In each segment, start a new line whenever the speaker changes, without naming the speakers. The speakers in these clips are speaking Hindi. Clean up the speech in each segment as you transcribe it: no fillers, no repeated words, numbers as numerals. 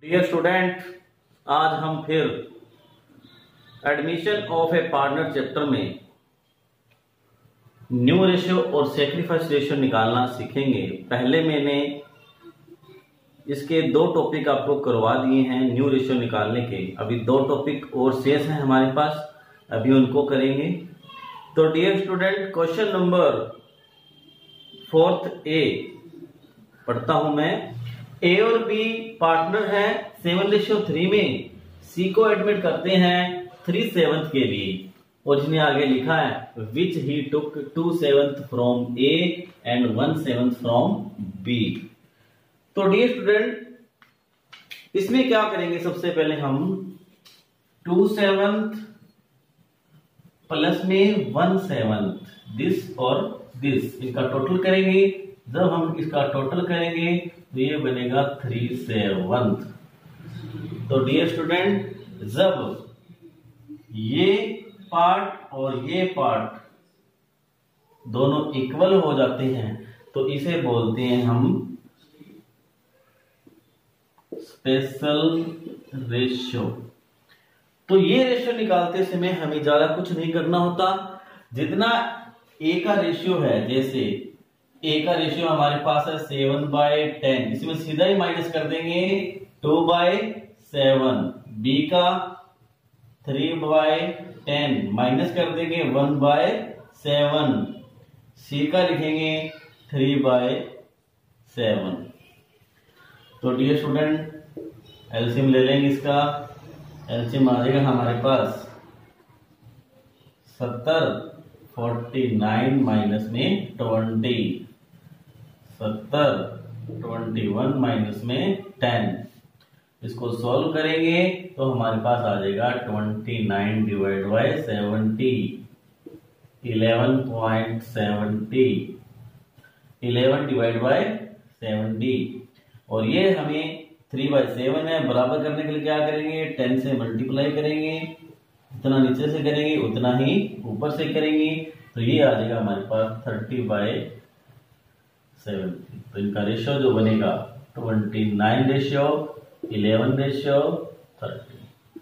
डियर स्टूडेंट, आज हम फिर admission of a partner chapter में न्यू रेशियो और सेक्रीफाइस रेशियो निकालना सीखेंगे। पहले मैंने इसके दो टॉपिक आपको करवा दिए हैं न्यू रेशियो निकालने के। अभी दो टॉपिक और शेष हैं हमारे पास, अभी उनको करेंगे। तो dear student, question number 4 A पढ़ता हूं मैं। ए और बी पार्टनर हैं 7:3 में। सी को एडमिट करते हैं 3/7 के लिए और इसने आगे लिखा है which he took 2/7 from A and 1/7 from B. तो डियर स्टूडेंट, इसमें क्या करेंगे? सबसे पहले हम 2/7 प्लस में 1/7 दिस और दिस, इसका टोटल करेंगे। जब हम इसका टोटल करेंगे तो ये बनेगा 3/7। तो डियर स्टूडेंट, जब ये पार्ट और ये पार्ट दोनों इक्वल हो जाते हैं तो इसे बोलते हैं हम स्पेशल रेशियो। तो ये रेशियो निकालते समय हमें ज्यादा कुछ नहीं करना होता। जितना ए का रेशियो है, जैसे ए का रेशियो हमारे पास है 7/10, इसमें सीधा ही माइनस कर देंगे 2/7। बी का 3/10 माइनस कर देंगे 1/7। सी का लिखेंगे 3/7। तो डियर स्टूडेंट, एलसीएम ले लेंगे। इसका एलसीएम आ जाएगा हमारे पास 70, 49 माइनस में 20, 70, 21 माइनस में 10। इसको सॉल्व करेंगे तो हमारे पास आ जाएगा 29 डिवाइड बाय 70, 11.70, 11 डिवाइड बाय 70। और ये हमें 3/7 है। बराबर करने के लिए क्या करेंगे? 10 से मल्टीप्लाई करेंगे। जितना नीचे से करेंगे उतना ही ऊपर से करेंगे। तो ये आ जाएगा हमारे पास 30/70। तो इनका रेशियो जो बनेगा 29:11:30।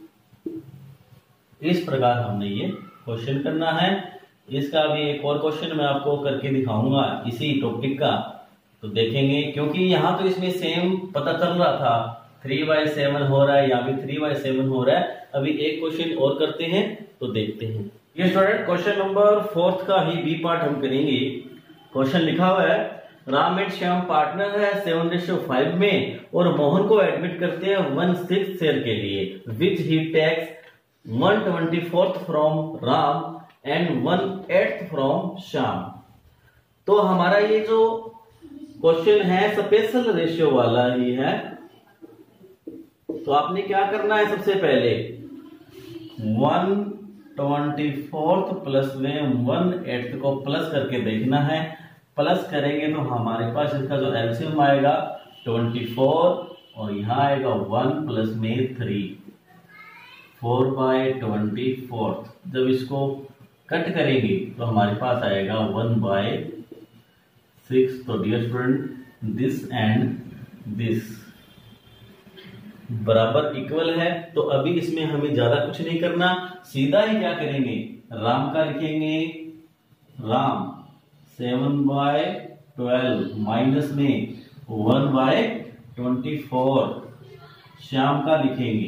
इस प्रकार हमने ये क्वेश्चन करना है। इसका भी एक और क्वेश्चन मैं आपको करके दिखाऊंगा इसी टॉपिक का, तो देखेंगे। क्योंकि यहाँ तो इसमें सेम पता चल रहा था 3/7 हो रहा है, यहाँ भी 3/7 हो रहा है। अभी एक क्वेश्चन और करते हैं तो देखते हैं। ये स्टूडेंट, क्वेश्चन नंबर 4 का ही बी पार्ट हम करेंगे। क्वेश्चन लिखा हुआ है राम एंड श्याम पार्टनर है 7:5 में और मोहन को एडमिट करते हैं 1/6 शेयर के लिए। Which he takes 1/24 from Ram and 1/8 from Shyam. तो हमारा ये जो क्वेश्चन है स्पेशल रेशियो वाला ही है। तो आपने क्या करना है? सबसे पहले 1/24 प्लस में 1/8 को प्लस करके देखना है। प्लस करेंगे तो हमारे पास इसका जो एलसीएम आएगा 24 और यहाँ आएगा 1 प्लस में 3, 4/24। जब इसको कट करेंगे तो हमारे पास आएगा 1/6। तो dear student, this and this बराबर इक्वल है। तो अभी इसमें हमें ज्यादा कुछ नहीं करना, सीधा ही क्या करेंगे? राम का लिखेंगे। राम 7/12 माइनस में 1/24। श्याम का लिखेंगे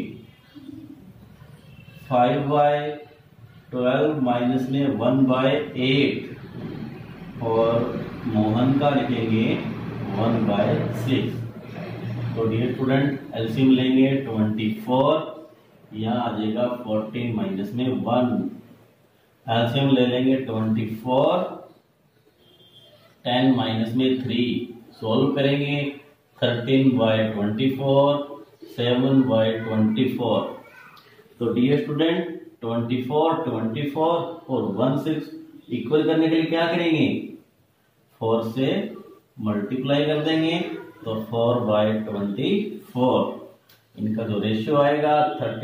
5/12 माइनस में 1/8 और मोहन का लिखेंगे 1/6। तो डियर स्टूडेंट, एलसीएम लेंगे 24, यहाँ आ जाएगा 14 माइनस में 1। एलसीएम ले लेंगे 24, 10 माइनस में 3। सोल्व करेंगे 13/24, 7/24। तो डियर स्टूडेंट, 24, 24 और 1/6 इक्वल करने के लिए क्या करेंगे? 4 से मल्टीप्लाई कर देंगे तो 4/24। इनका जो रेशियो आएगा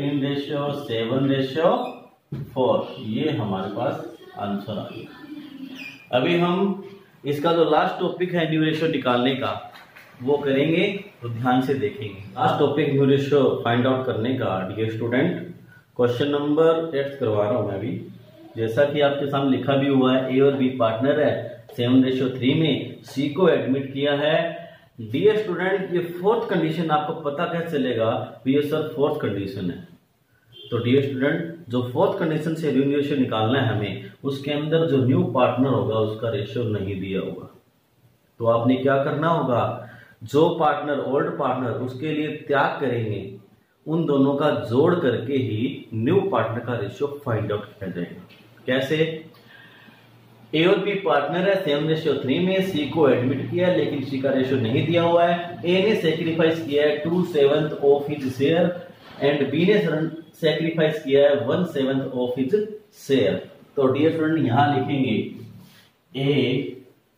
13:7:4। ये हमारे पास आंसर आ गया। अभी हम इसका जो लास्ट टॉपिक है न्यू रेशियो निकालने का, वो करेंगे, तो ध्यान से देखेंगे। Last topic new ratio find out करने का डियर स्टूडेंट, क्वेश्चन नंबर 8 करवा रहा हूं मैं अभी। जैसा कि आपके सामने लिखा भी हुआ है, ए और बी पार्टनर है, 7:3 में सी को एडमिट किया है। डियर स्टूडेंट, ये फोर्थ कंडीशन आपको पता कैसे चलेगा? ये सर फोर्थ कंडीशन है। तो डियर स्टूडेंट, जो फोर्थ कंडीशन से न्यू रेशियो निकालना है हमें, उसके अंदर जो न्यू पार्टनर होगा उसका रेशियो नहीं दिया होगा। तो आपने क्या करना होगा, जो पार्टनर ओल्ड पार्टनर उसके लिए त्याग करेंगे, उन दोनों का जोड़ करके ही न्यू पार्टनर का रेशियो फाइंड आउट किया जाएगा। कैसे? ए और बी पार्टनर है, 7:3 में सी को एडमिट किया लेकिन सी का रेशियो नहीं दिया हुआ है। ए ने सेक्रीफाइस किया है 2/7 of his share and B ने सेक्रीफाइस किया है 1/7 ऑफ हिज शेयर। तो डियर स्टूडेंट, यहां लिखेंगे A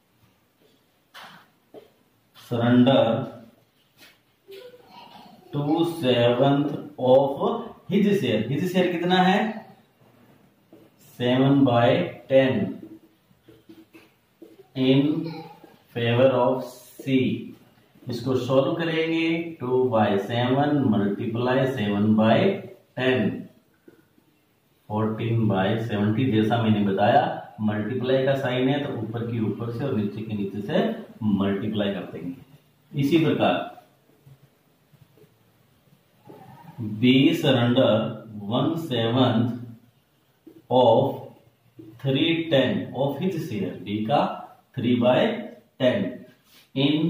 surrender 2/7 of his share. His share कितना है? 7/10 इन फेवर ऑफ सी। इसको सोल्व करेंगे, 2/7 मल्टीप्लाई 7/10 14/70। जैसा मैंने बताया, मल्टीप्लाई का साइन है तो ऊपर की ऊपर से और नीचे के नीचे से मल्टीप्लाई कर देंगे। इसी प्रकार B surrender 1/7 of 3/10 of his share, D का 3/10 in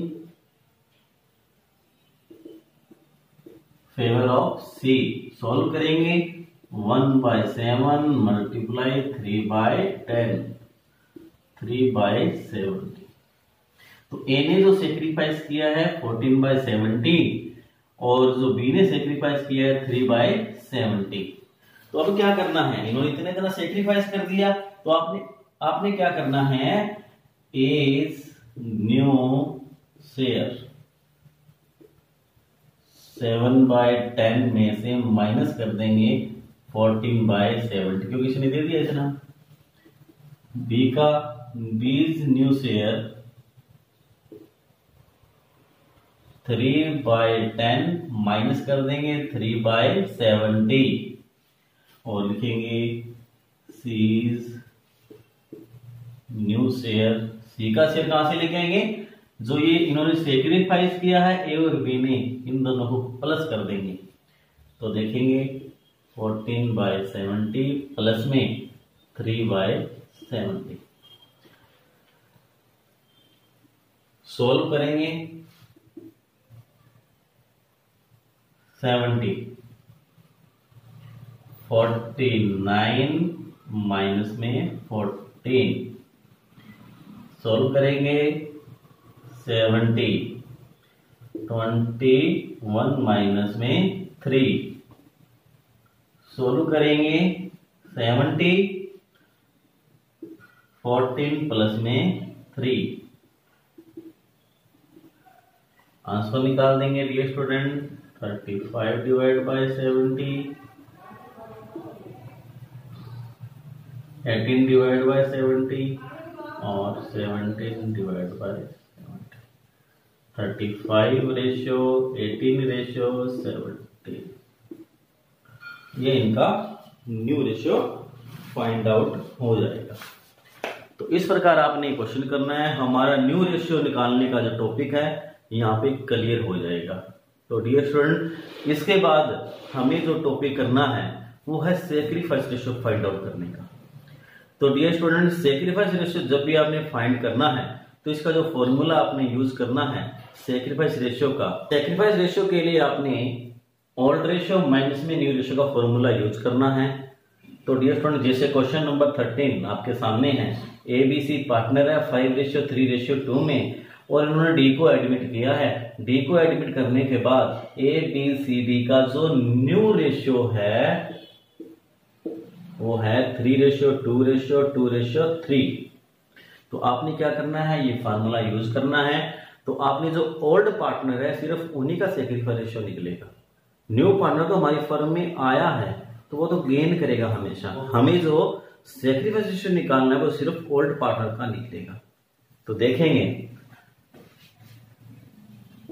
favour of C. Solve करेंगे, 1/7 मल्टीप्लाई 3/10 3/70। तो ए ने जो सेक्रीफाइस किया है 14/70 और जो बी ने सेक्रीफाइस किया है 3/70। तो अब क्या करना है, इन्होंने इतना सेक्रीफाइस कर दिया, तो आपने क्या करना है, एज न्यू शेयर 7/10 में से माइनस कर देंगे 14/70, क्योंकि इसने दे दिया इतना। बीज न्यू शेयर 3/10 माइनस कर देंगे 3/70 और लिखेंगे सीज न्यू शेयर। सी का शेयर कहां से लेके आएंगे? जो ये इन्होंने सेक्रीफाइस किया है ए और बी ने, इन दोनों को प्लस कर देंगे। तो देखेंगे 14/70 प्लस में 3/70। सोल्व करेंगे, 70 49 माइनस में 14। सोल्व करेंगे, 70 21 माइनस में 3। सोल्व करेंगे, 70 14 प्लस में 3। आंसर निकाल देंगे dear student, 35 divide by 70, 18 divide by 70 और 17 डिवाइड बाय 70। 35 ratio 18 ratio 70। ये इनका न्यू रेशियो फाइंड आउट हो जाएगा। तो इस प्रकार आपने क्वेश्चन करना है, हमारा न्यू रेशियो निकालने का जो टॉपिक है यहाँ पे क्लियर हो जाएगा। तो डियर स्टूडेंट, इसके बाद हमें जो टॉपिक करना है वो है सेक्रीफाइस रेशियो फाइंड आउट करने का। तो डियर स्टूडेंट, सेक्रीफाइस रेशियो जब भी आपने फाइंड करना है तो इसका जो फॉर्मूला आपने यूज करना है सेक्रीफाइस रेशियो का, सेक्रीफाइस रेशियो के लिए आपने ओल्ड रेशियो माइनस में न्यू रेशियो का फॉर्मूला यूज करना है। तो डियर स्टूडेंट, जैसे क्वेश्चन नंबर 13 आपके सामने है, ए बी सी पार्टनर है 5:3:2 में और इन्होंने डी को एडमिट किया है। डी को एडमिट करने के बाद ए बी सी डी का जो न्यू रेशियो है वो है 3:2:3। तो आपने क्या करना है, ये फार्मूला यूज करना है। तो आपने जो ओल्ड पार्टनर है सिर्फ उन्हीं का सेक्रीफाइस रेशियो निकलेगा। न्यू पार्टनर तो हमारी फर्म में आया है तो वो तो गेन करेगा हमेशा। हमें जो सेक्रीफाइस रेशियो निकालना है वो सिर्फ ओल्ड पार्टनर का निकलेगा। तो देखेंगे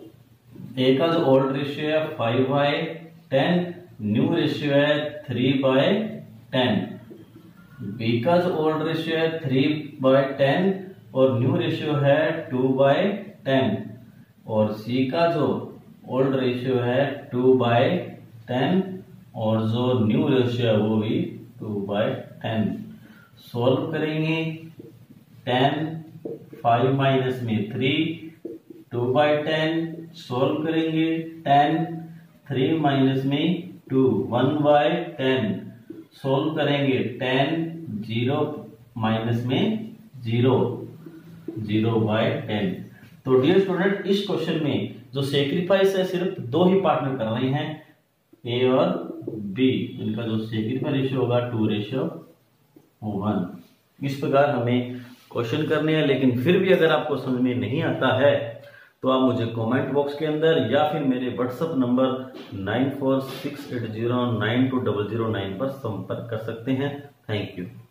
ए का जो ओल्ड रेशियो है 5/10, न्यू रेशियो है 3/10। बी का जो ओल्ड रेशियो है 3/10 और न्यू रेशियो है 2/10, और सी का जो ओल्ड रेशियो है 2/10 और जो न्यू रेशियो है वो भी 2/10। सॉल्व करेंगे 10, 5 माइनस में 3, 2/10, सॉल्व करेंगे 10, 3 माइनस में 2, 1/10, सॉल्व करेंगे 10, 0 माइनस में 0, 0/10। तो डियर स्टूडेंट, इस क्वेश्चन में जो सेक्रीफाइस है सिर्फ दो ही पार्टनर कर रहे हैं, ए और बी। इनका जो सेक्रीफाइस रेशियो होगा 2:1। इस प्रकार हमें क्वेश्चन करने हैं, लेकिन फिर भी अगर आपको समझ में नहीं आता है तो आप मुझे कमेंट बॉक्स के अंदर या फिर मेरे व्हाट्सएप नंबर 9468092009 पर संपर्क कर सकते हैं। Thank you.